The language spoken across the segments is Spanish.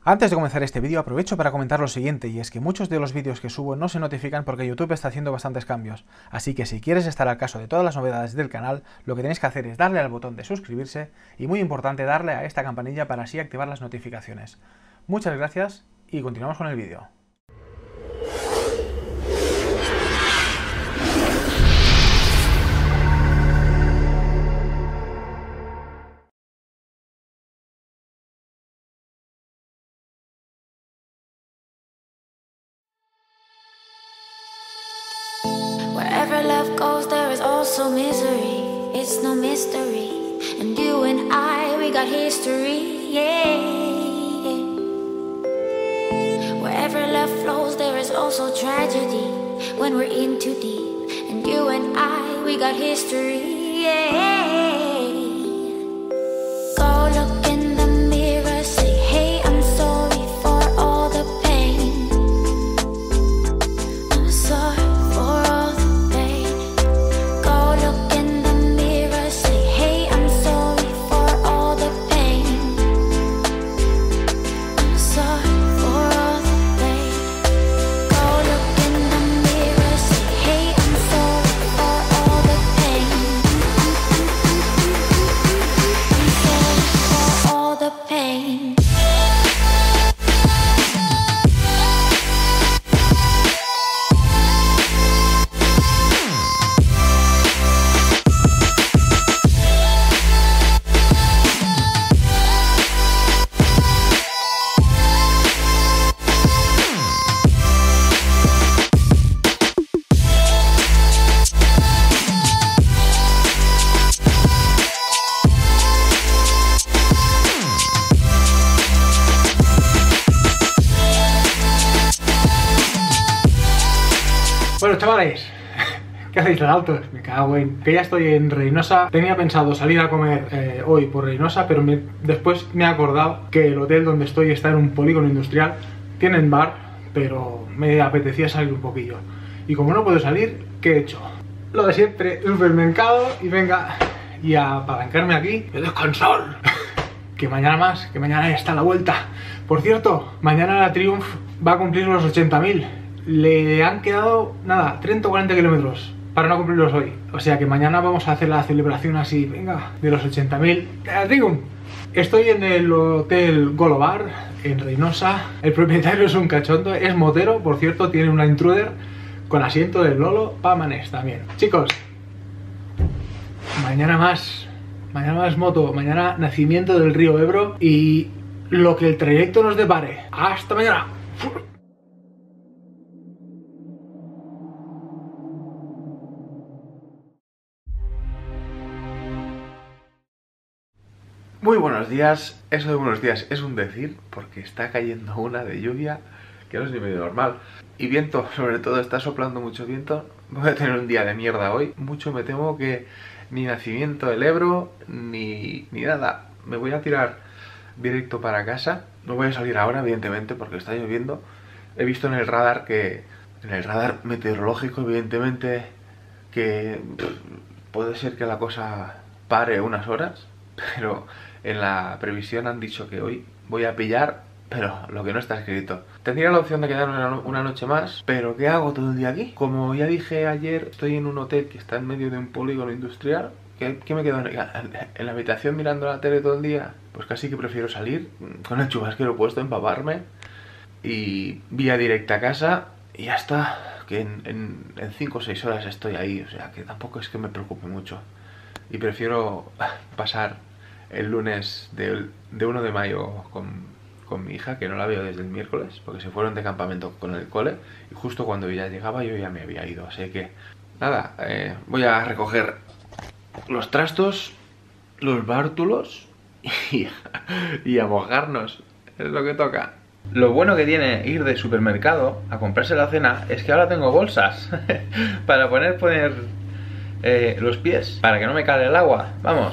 Antes de comenzar este vídeo aprovecho para comentar lo siguiente, y es que muchos de los vídeos que subo no se notifican porque YouTube está haciendo bastantes cambios, así que si quieres estar al caso de todas las novedades del canal, lo que tenéis que hacer es darle al botón de suscribirse y, muy importante, darle a esta campanilla para así activar las notificaciones. Muchas gracias y continuamos con el vídeo. Wherever love goes, there is also misery. It's no mystery. And you and I, we got history, yeah. Wherever love flows, there is also tragedy. When we're in too deep. And you and I, we got history, yeah. Go look in the mirror, say, hey, I'm sorry for all the pain. I'm sorry. Bueno, chavales, ¿qué hacéis tan altos? Me cago en... que ya estoy en Reynosa. Tenía pensado salir a comer hoy por Reynosa, pero después me he acordado que el hotel donde estoy está en un polígono industrial. Tienen bar, pero me apetecía salir un poquillo. Y como no puedo salir, ¿qué he hecho? Lo de siempre, supermercado y venga, y a apalancarme aquí, y descansar. Que mañana más, que mañana ya está la vuelta. Por cierto, mañana la Triumph va a cumplir los 80.000. Le han quedado, nada, 30 o 40 kilómetros para no cumplirlos hoy. O sea que mañana vamos a hacer la celebración así, venga, de los 80.000 de la Triumph. Estoy en el Hotel Golobar, en Reynosa. El propietario es un cachondo, es motero, por cierto, tiene una Intruder con asiento del Lolo Pamanés también. Chicos, mañana más moto, mañana nacimiento del río Ebro y lo que el trayecto nos depare. ¡Hasta mañana! Muy buenos días. Eso de buenos días es un decir, porque está cayendo una de lluvia que no es ni medio normal. Y viento, sobre todo, está soplando mucho viento. Voy a tener un día de mierda hoy. Mucho me temo que ni nacimiento del Ebro, ni nada. Me voy a tirar directo para casa. No voy a salir ahora, evidentemente, porque está lloviendo. He visto en el radar meteorológico, evidentemente, que puede ser que la cosa pare unas horas, pero en la previsión han dicho que hoy voy a pillar, pero lo que no está escrito. Tendría la opción de quedarme una noche más, pero ¿qué hago todo el día aquí? Como ya dije ayer, estoy en un hotel que está en medio de un polígono industrial. ¿Qué me quedo en la habitación mirando la tele todo el día? Pues casi que prefiero salir con el chubasquero puesto, empaparme y vía directa a casa y ya está, que en 5 o 6 horas estoy ahí, o sea que tampoco es que me preocupe mucho. Y prefiero pasar el lunes de 1 de mayo con mi hija, que no la veo desde el miércoles, porque se fueron de campamento con el cole, y justo cuando ya llegaba yo ya me había ido, así que nada, voy a recoger los trastos, los bártulos y a mojarnos, es lo que toca. Lo bueno que tiene ir de supermercado a comprarse la cena es que ahora tengo bolsas para poner los pies, para que no me cale el agua. Vamos.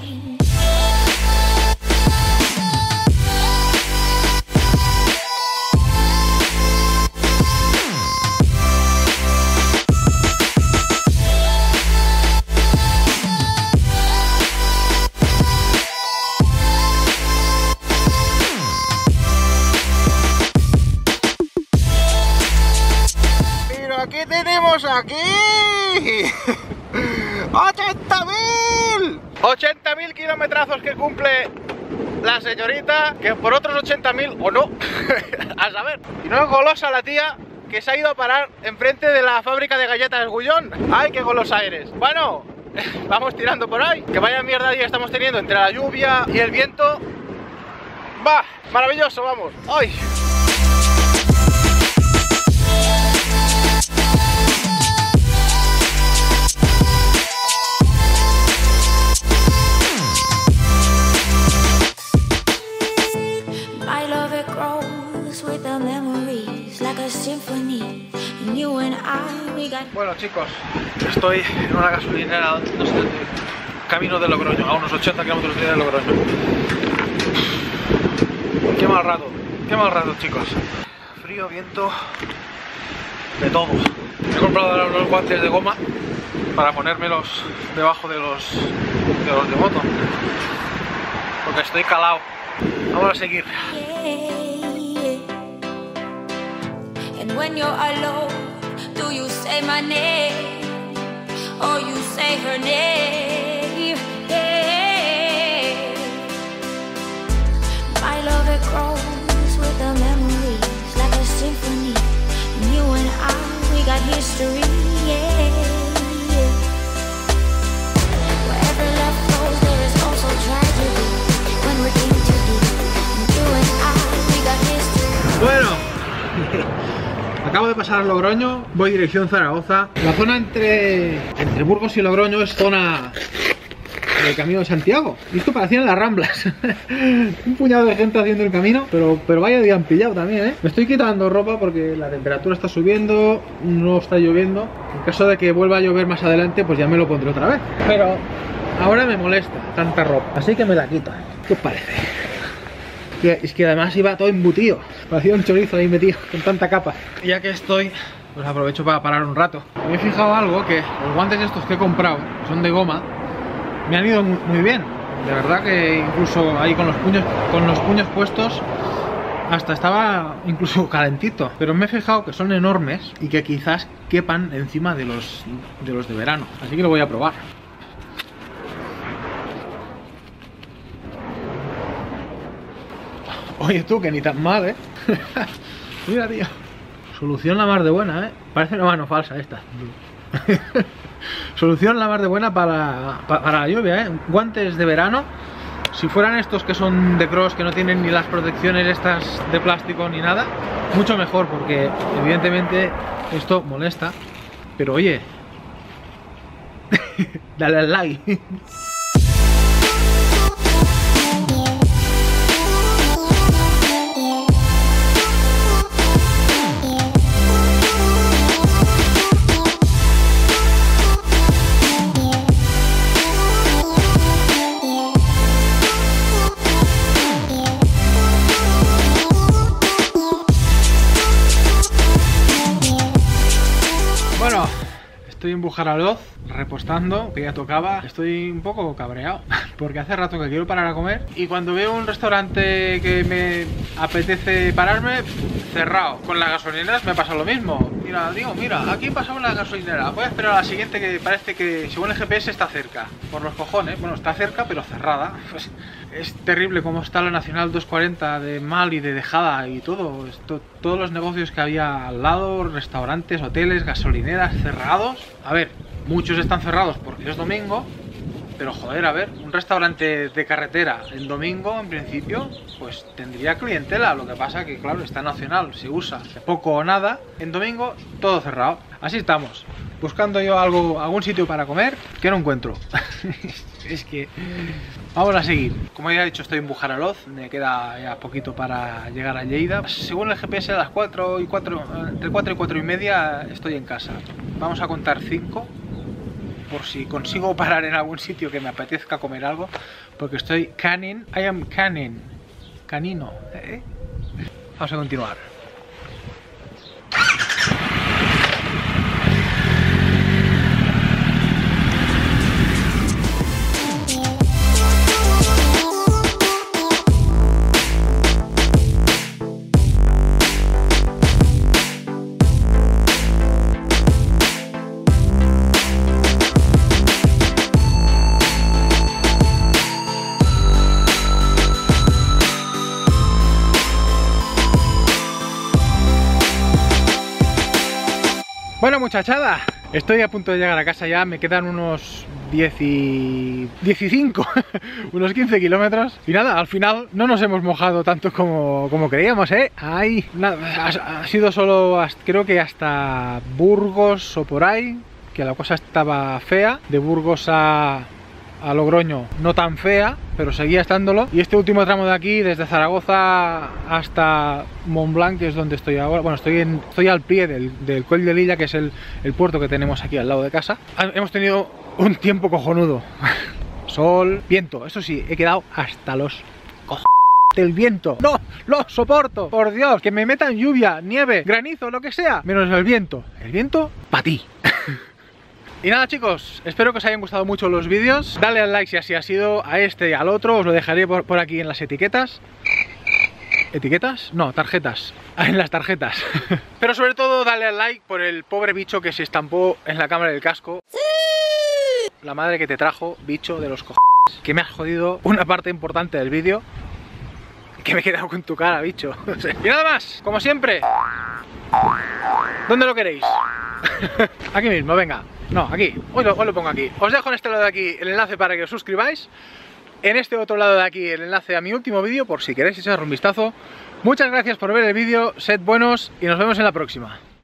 ¿qué tenemos aquí? ¡80.000! 80.000 kilometrazos que cumple la señorita, que por otros 80.000 o no, a saber. Y no es golosa la tía, que se ha ido a parar enfrente de la fábrica de galletas Gullón. ¡Ay, qué golosa eres! Bueno, vamos tirando por ahí. Que vaya mierda día estamos teniendo entre la lluvia y el viento. ¡Va! Maravilloso, vamos. ¡Ay! Bueno, chicos, estoy en una gasolinera, no sé, camino de Logroño, a unos 80 kilómetros de Logroño. Qué mal rato, chicos. Frío, viento, de todo. He comprado ahora unos guantes de goma para ponérmelos debajo de los de moto, porque estoy calado. Vamos a seguir. When you're alone, do you say my name or you say her name? Yeah. My love, it grows with the memories like a symphony. And you and I, we got history. Yeah. Wherever love flows, there is also tragedy. When we're in too deep, and you and I, we got history. Bueno. Acabo de pasar Logroño, voy dirección Zaragoza. La zona entre Burgos y Logroño es zona del Camino de Santiago. Y esto parecían las Ramblas. Un puñado de gente haciendo el camino, pero vaya día han pillado también, ¿eh? Me estoy quitando ropa porque la temperatura está subiendo, no está lloviendo. En caso de que vuelva a llover más adelante, pues ya me lo pondré otra vez. Pero ahora me molesta tanta ropa, así que me la quito. ¿Qué os parece? Es que además iba todo embutido, parecía un chorizo ahí metido con tanta capa. Y ya que estoy, pues aprovecho para parar un rato. Me he fijado algo, que los guantes estos que he comprado, que son de goma, me han ido muy bien. De verdad que incluso ahí con los puños puestos hasta estaba incluso calentito. Pero me he fijado que son enormes y que quizás quepan encima de los de verano. Así que lo voy a probar. Oye tú, que ni tan mal, ¿eh? Mira, tío. Solución la mar de buena, ¿eh? Parece una mano falsa esta. Solución la mar de buena para la lluvia, ¿eh? Guantes de verano. Si fueran estos que son de cross, que no tienen ni las protecciones estas de plástico ni nada, mucho mejor, porque evidentemente esto molesta. Pero oye, dale al like. Estoy en Bujaraloz, repostando, que ya tocaba. Estoy un poco cabreado, porque hace rato que quiero parar a comer. Y cuando veo un restaurante que me apetece pararme, cerrado. Con las gasolineras me pasa lo mismo. Mira, digo, mira, aquí pasamos la gasolinera. Voy a esperar a la siguiente, que parece que, según el GPS, está cerca. Por los cojones. Bueno, está cerca, pero cerrada. Pues es terrible cómo está la Nacional 240 de mal y de dejada y todo. Todos los negocios que había al lado, restaurantes, hoteles, gasolineras, cerrados. A ver, muchos están cerrados porque es domingo, pero joder, a ver, un restaurante de carretera el domingo, en principio, pues tendría clientela. Lo que pasa que, claro, está Nacional, se usa poco o nada. En domingo, todo cerrado. Así estamos, buscando yo algún sitio para comer, que no encuentro. Es que vamos a seguir. Como ya he dicho, estoy en Bujaraloz, me queda ya poquito para llegar a Lleida. Según el GPS, a las 4 y 4, entre 4 y 4 y media estoy en casa. Vamos a contar 5, por si consigo parar en algún sitio que me apetezca comer algo, porque estoy canning. I am canning. Canino. Vamos a continuar. Bueno, muchachada, estoy a punto de llegar a casa ya, me quedan unos 15, unos 15 kilómetros. Y nada, al final no nos hemos mojado tanto como creíamos, ¿eh? Ay, nada, ha sido solo, creo que hasta Burgos o por ahí, que la cosa estaba fea. De Burgos a Logroño no tan fea, pero seguía estándolo. Y este último tramo de aquí, desde Zaragoza hasta Montblanc, que es donde estoy ahora. Bueno, estoy al pie del Coll de Lilla, que es el puerto que tenemos aquí al lado de casa. Hemos tenido un tiempo cojonudo. Sol, viento, eso sí, he quedado hasta los cojones del viento. No lo soporto, por Dios, que me metan lluvia, nieve, granizo, lo que sea, menos el viento. El viento, para ti. Y nada, chicos, espero que os hayan gustado mucho los vídeos. Dale al like si así ha sido, a este y al otro. Os lo dejaré por aquí en las etiquetas. ¿Etiquetas? No, tarjetas. En las tarjetas. Pero sobre todo dale al like por el pobre bicho que se estampó en la cámara del casco. ¡Sí! La madre que te trajo, bicho de los cojones. Que me has jodido una parte importante del vídeo. Que me he quedado con tu cara, bicho. Y nada más, como siempre. ¿Dónde lo queréis? Aquí mismo, venga. No, aquí, hoy lo pongo aquí. Os dejo en este lado de aquí el enlace para que os suscribáis. En este otro lado de aquí el enlace a mi último vídeo, por si queréis echar un vistazo. Muchas gracias por ver el vídeo, sed buenos y nos vemos en la próxima.